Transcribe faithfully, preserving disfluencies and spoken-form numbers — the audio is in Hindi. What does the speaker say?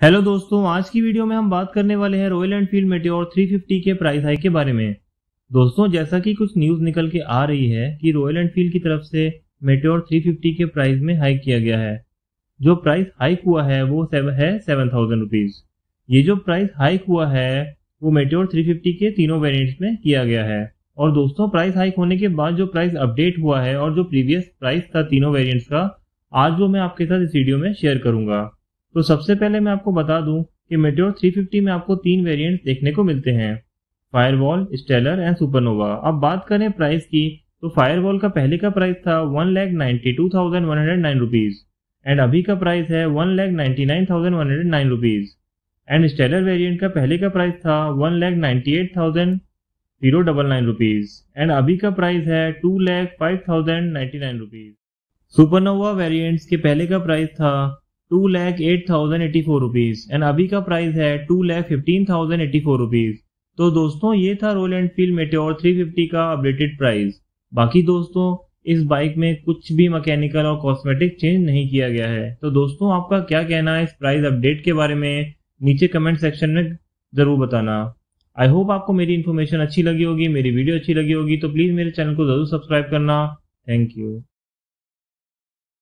हेलो दोस्तों, आज की वीडियो में हम बात करने वाले हैं Royal Enfield Meteor three fifty के प्राइस हाइक के बारे में। दोस्तों, जैसा कि कुछ न्यूज निकल के आ रही है कि रॉयल एनफील्ड की तरफ से मेटियोर थ्री फिफ्टी के प्राइस में हाइक किया गया है। जो प्राइस हाइक हुआ है वो है सेवन थाउजेंड रुपीज। ये जो प्राइस हाइक हुआ है वो मेटियोर थ्री फिफ्टी के तीनों वेरिएंट्स में किया गया है। और दोस्तों, प्राइस हाइक होने के बाद जो प्राइस अपडेट हुआ है और जो प्रीवियस प्राइस था तीनों वेरिएंट्स का, आज वो मैं आपके साथ इस वीडियो में शेयर करूंगा। तो सबसे पहले मैं आपको बता दूं कि मेटियोर थ्री फिफ्टी में आपको तीन वेरिएंट्स देखने को मिलते हैं, फायरवॉल, स्टेलर एंड सुपरनोवा। अब बात करें प्राइस की, तो फायरवॉल का पहले का प्राइस था one lakh ninety two thousand one hundred nine rupees and अभी का प्राइस है one lakh ninety nine thousand one hundred nine rupees. And stellar variant का पहले का प्राइस था one lakh ninety eight thousand zero double nine rupees and अभी का प्राइस है two lakh five thousand ninety nine rupees. Supernova variants के पहले का प्राइस था two lakh eight thousand eighty four rupees and अभी का प्राइस है two lakh fifteen thousand eighty four rupees. तो दोस्तों, ये था Royal Enfield Meteor three fifty का अपडेटेड प्राइस। बाकी दोस्तों, इस बाइक में कुछ भी मैकेनिकल और कॉस्मेटिक चेंज नहीं किया गया है। तो दोस्तों, आपका क्या कहना है इस प्राइस अपडेट के बारे में, नीचे कमेंट सेक्शन में जरूर बताना। आई होप आपको मेरी इन्फॉर्मेशन अच्छी लगी होगी, मेरी वीडियो अच्छी लगी होगी, तो प्लीज मेरे चैनल को जरूर सब्सक्राइब करना। Thank you.